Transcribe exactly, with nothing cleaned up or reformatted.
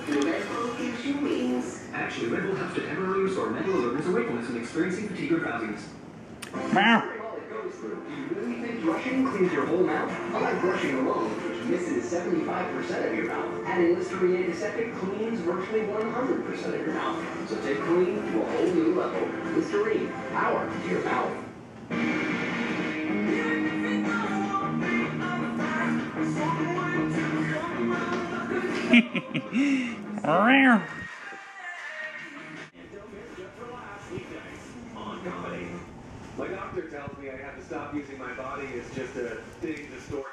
Red Bull gives you wings. Actually, Red Bull helps to temporarily restore mental alertness or wakefulness when experiencing fatigue or drowsiness. Meow. Do you really think brushing cleans your whole mouth? Unlike brushing alone, which misses seventy-five percent of your mouth, adding Listerine Antiseptic cleans virtually one hundred percent of your mouth. So take clean to a whole new level. Listerine, power to your mouth. My doctor tells me I have to stop using my body as just a thing to store